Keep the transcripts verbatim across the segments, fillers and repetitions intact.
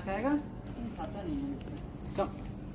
खाएगा? खाता नहीं है। क्यों?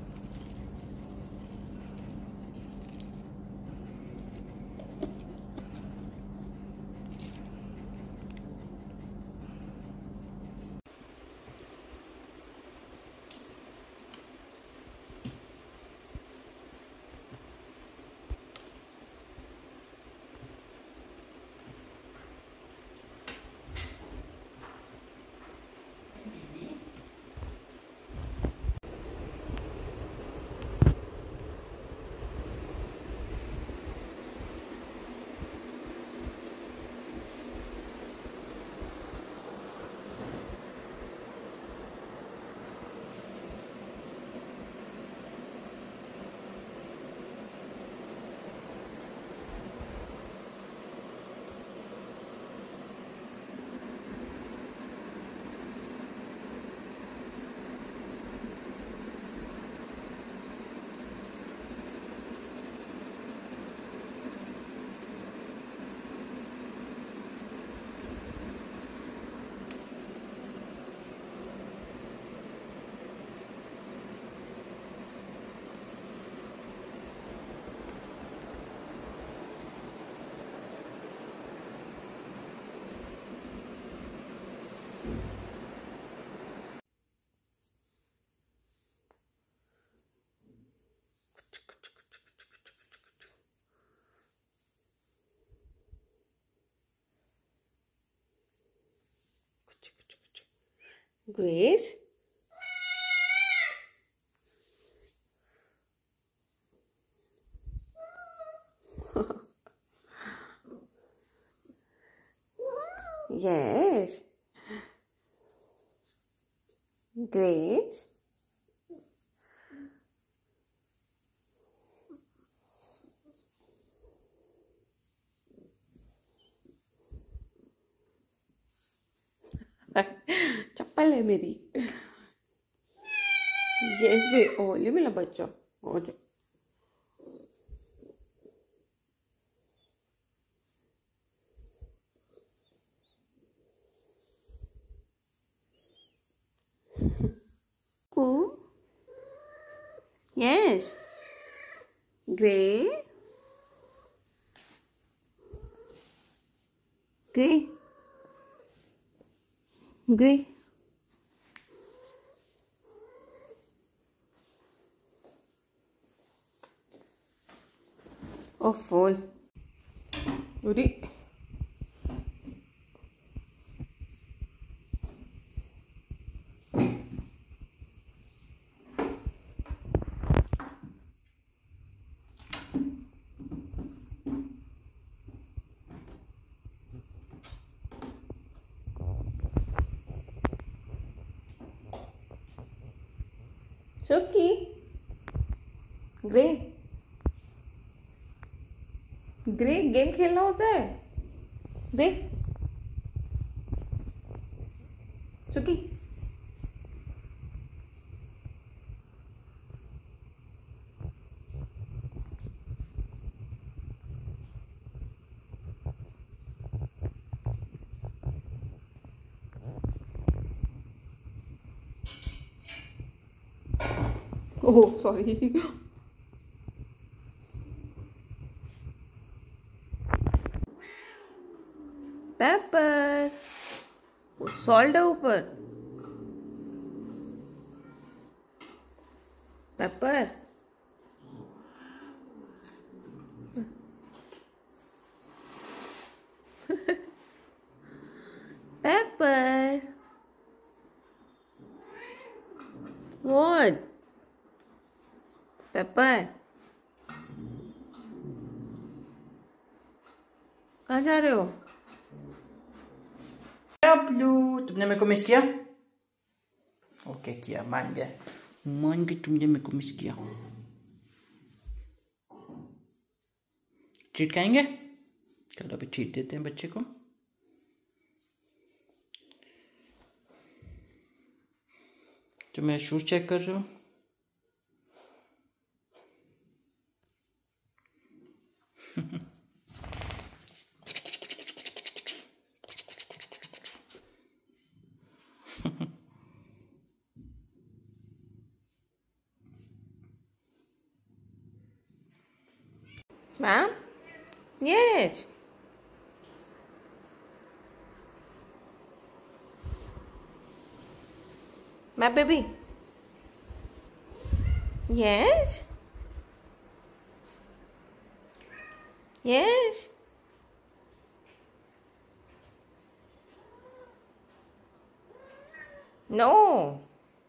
Grace? Yes. Grace? चप्पल है मेरी। यस बे ओले मेरा बच्चा हो जा। Who? Yes. Gray. Gray. Gray. Oh, fall. Uri. Suki. Gray. Grey game खेलना होता है। ग्रे सुकी ओह सॉरी। पेपर सॉल्ट है ऊपर। पेपर पेपर व्हाट पेपर कहाँ जा रहे हो? ब्लू तुमने मेरे को मिस किया। ओके किया, मान गया मान के तुमने मेरे को मिस किया। ट्रीट खाएंगे? चलो अभी ट्रीट देते हैं बच्चे को। तो मेरे शूज चेक कर रहे हो? Ma'am? Yes. My baby? Yes. Yes. No.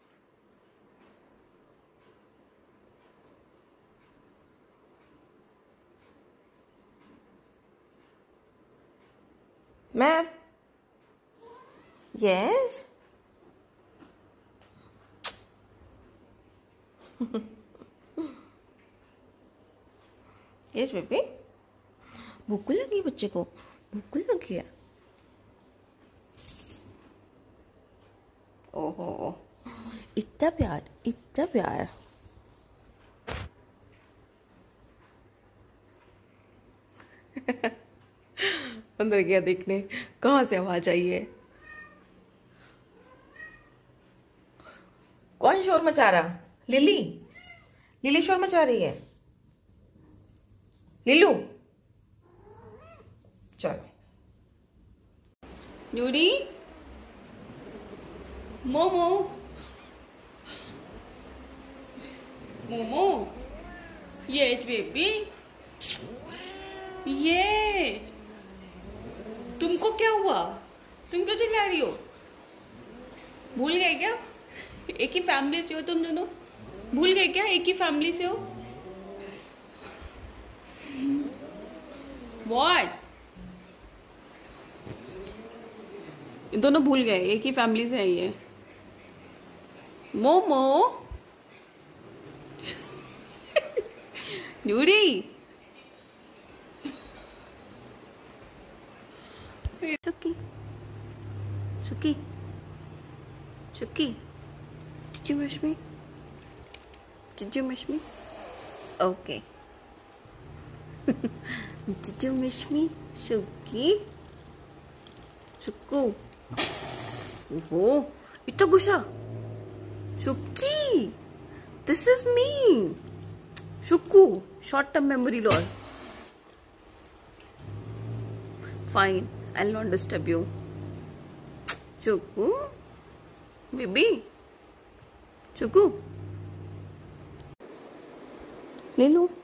Ma'am? Yes? Yes, baby? भूख लगी बच्चे को? भूख लगी है? ओहो, इतना प्यार, इतना प्यार। अंदर गया देखने, कहाँ से आवाज आई है? कौन शोर मचा रहा? लिली? लिली शोर मचा रही है? लिलू? चलो। न्यूडी? मोमो? मोमो? Yes baby? ये तुमको क्या हुआ? तुम क्यों चिल्ला रही हो? भूल गए क्या? एक ही फैमिली से हो तुम दोनों? भूल गए क्या एक ही फैमिली से हो? What? ये दोनों भूल गए एक ही फैमिली से है ये। Momo? Nyudi? Chucky, Chucky, Chucky, did you miss me? Did you miss me? Okay. Did you miss me, Chucky? Chuku. Oh, इतना गुस्सा? Chucky, this is me. Chuku, short-term memory loss. Fine. I'll not disturb you. Chuku? Baby? Chuku? ले लो।